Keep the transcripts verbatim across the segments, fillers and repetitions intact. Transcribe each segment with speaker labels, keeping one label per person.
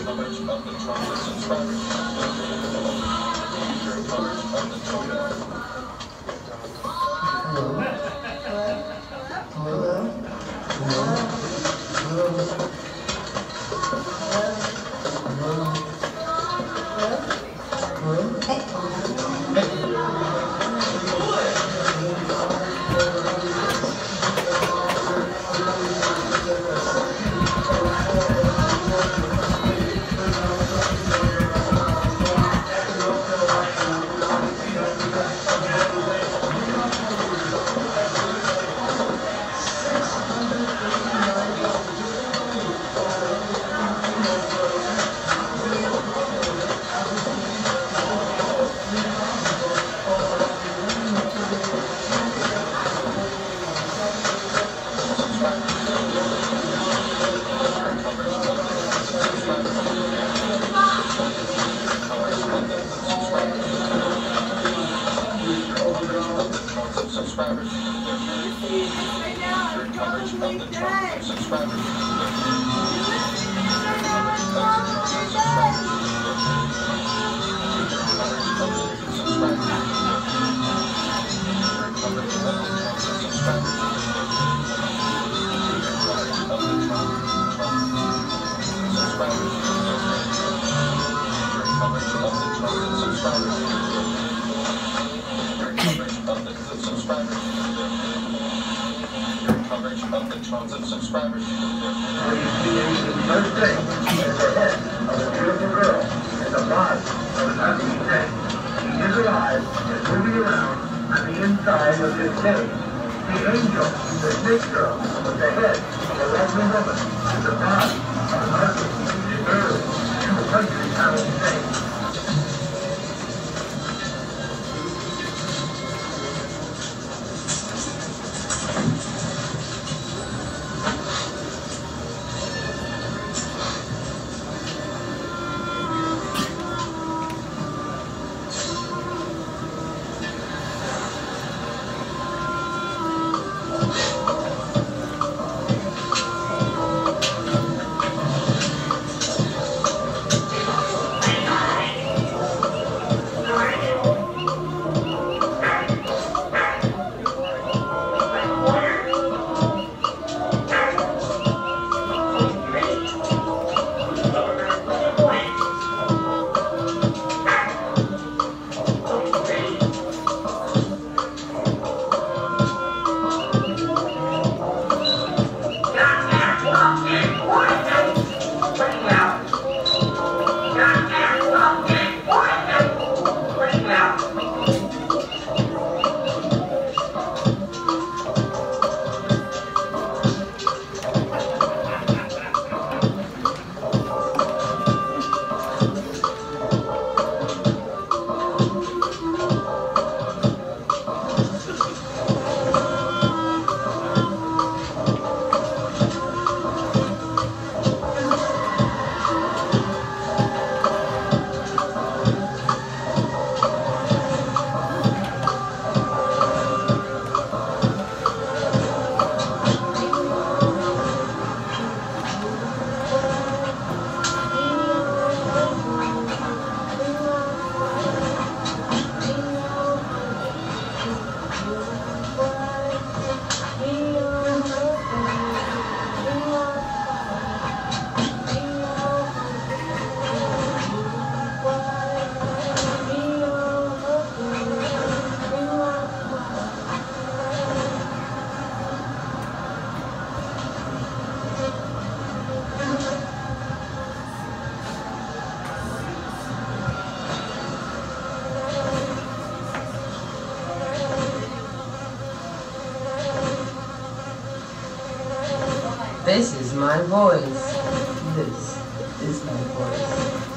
Speaker 1: This is my voice. This is my voice.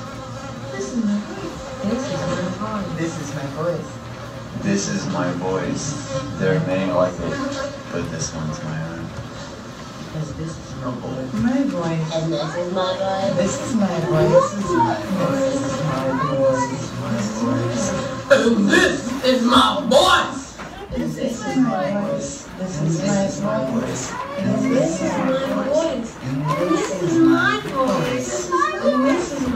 Speaker 1: This is my voice. This is my voice.
Speaker 2: This is my voice. There are many like it, but this one's my own.
Speaker 1: Because this is my voice.
Speaker 3: My voice.
Speaker 1: And this is my voice.
Speaker 3: This is my voice.
Speaker 1: This is my voice. This is my voice. And this is my voice. And this is my voice.
Speaker 3: This is my voice.
Speaker 1: And this is my voice. And this is my voice. And this is my voice. And this is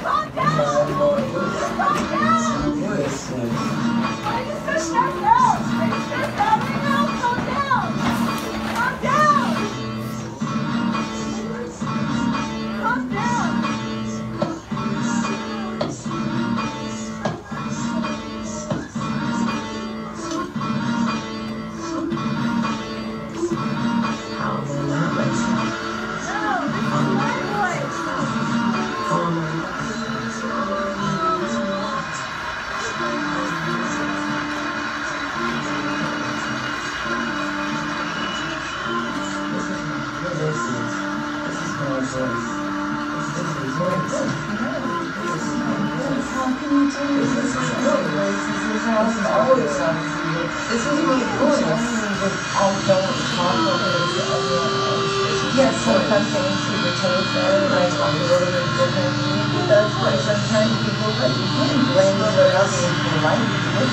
Speaker 3: Yes, sometimes things people take that, like a little bit differently. That's why sometimes people, like, you can't blame what else is polite.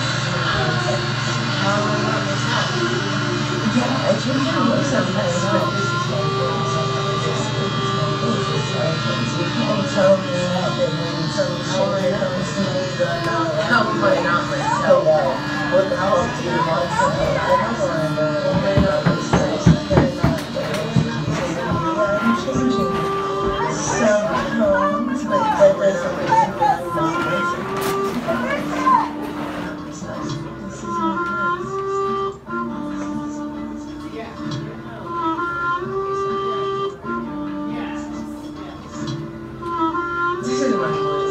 Speaker 3: Yeah, I think it was sometimes, but this is my voice. It's like, you can't tell me that when some shit comes to me, that I'm not
Speaker 1: Hopefully not myself.
Speaker 3: without you want something, I don't want to know. Sometimes, but that doesn't mean that I'm not listening. This is my voice.
Speaker 1: This is my voice.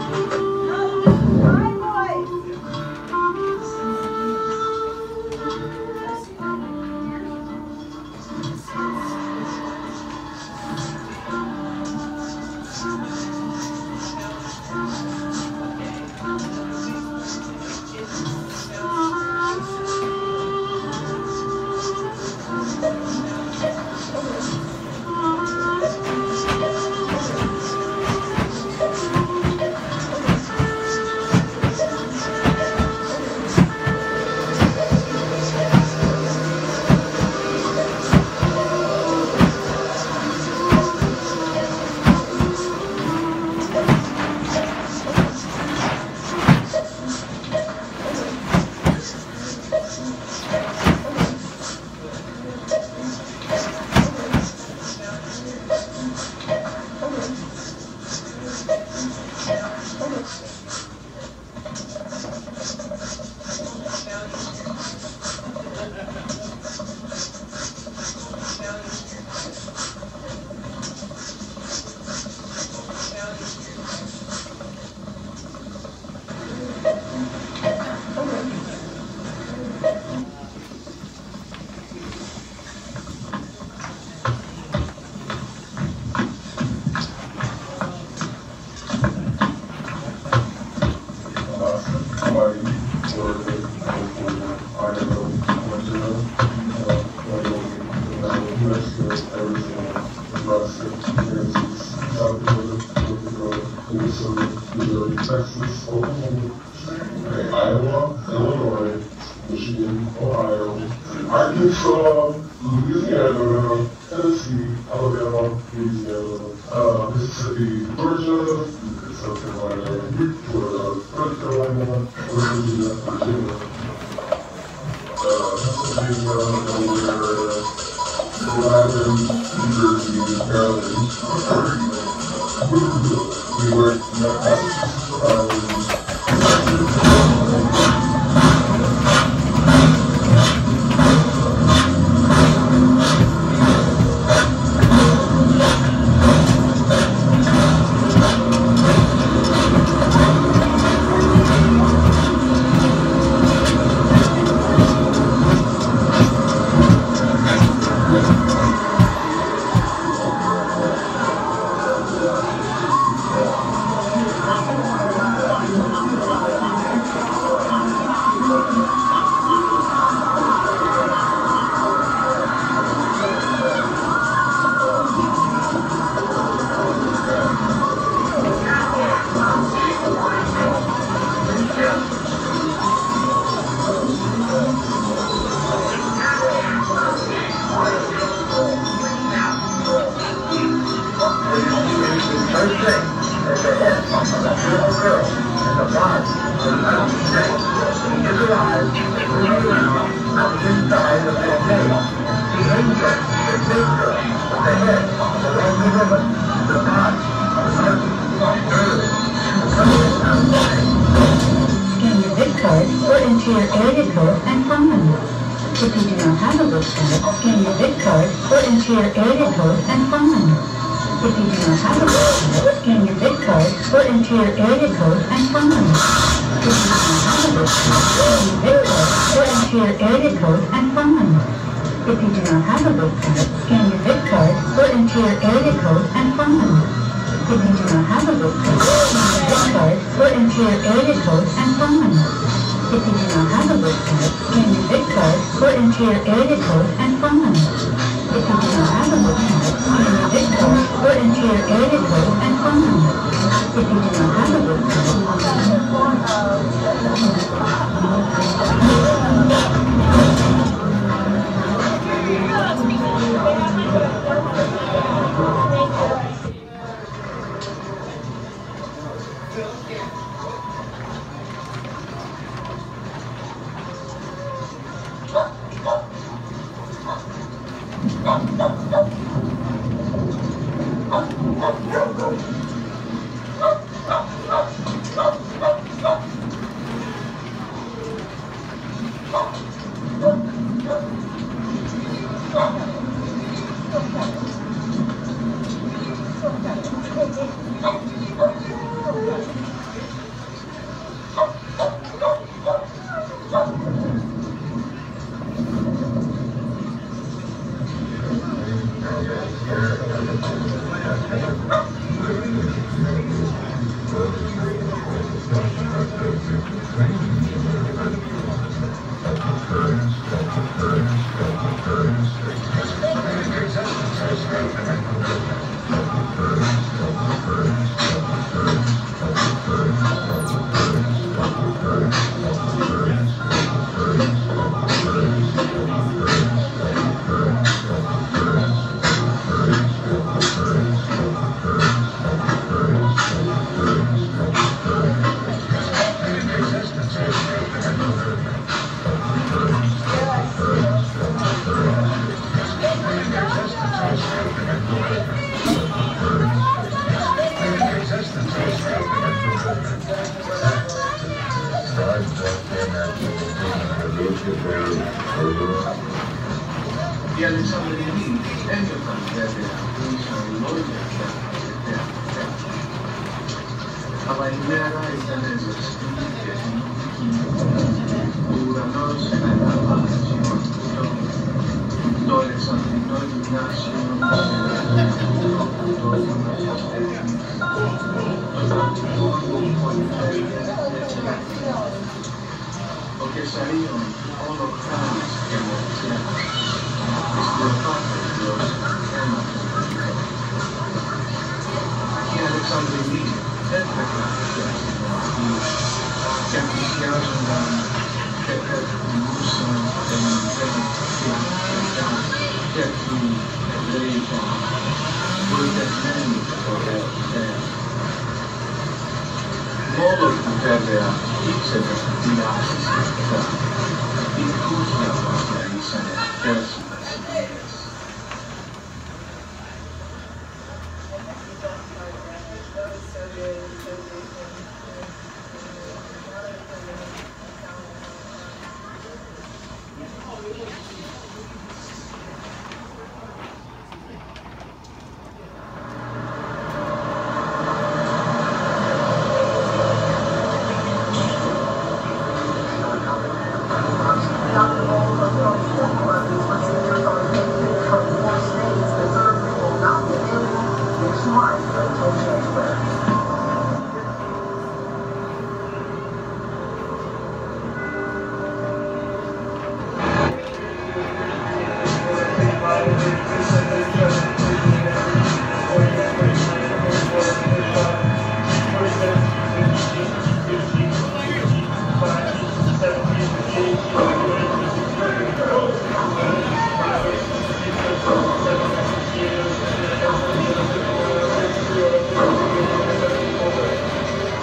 Speaker 4: Texas, Oklahoma, Iowa, Illinois, Michigan, Ohio, Arkansas, Louisiana, Tennessee, Alabama, Louisiana, uh, Mississippi, Georgia, South Carolina, Florida, North Carolina, Virginia, Virginia, uh, Pennsylvania, Delaware, Rhode Island, New Jersey, Maryland, New York, Massachusetts, Ireland, girl in the body of the United States. Is alive, moving around on the inside of their name. The angel, the big girl, with the head, the lonely woman, the body, certain, early,
Speaker 5: Scan your bid card or enter your area code and phone number. If you do not have a bid card, scan your bid card or enter your area code and phone number. If you do not have a bid card, scan your bid card or enter your area code and phone number. If you do not have a bid card, scan your bid card or enter your area code and phone number. If you do not have a bid card, scan your bid card or enter your area code and phone number. If you do not have a bid card, scan your bid card or enter your area code and phone number. If you do not have a bid card, scan your bid card or enter your area code and phone number. If you do not have a bid card, scan your bid card or enter your area code and phone number. If you do not have a bid
Speaker 6: Doctor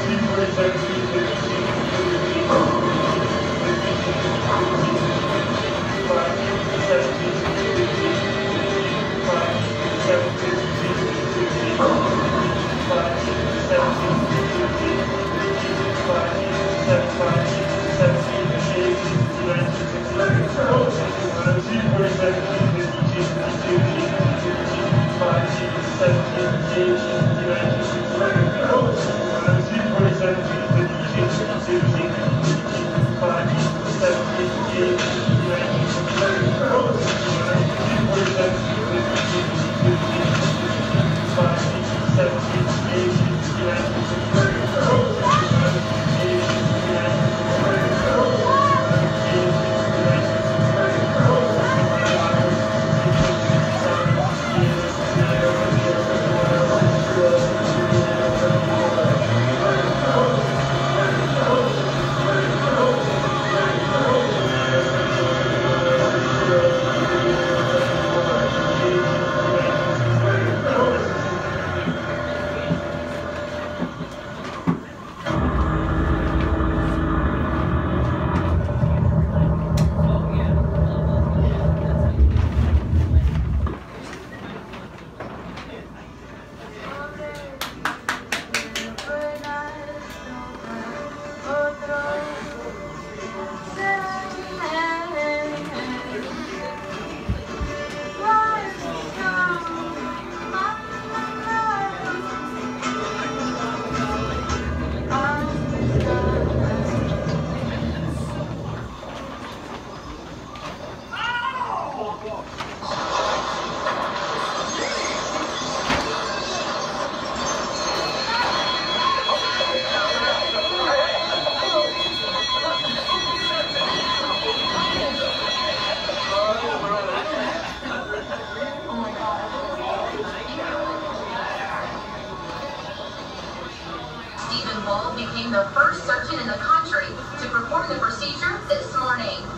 Speaker 6: Became the first surgeon in the country to perform the procedure this morning.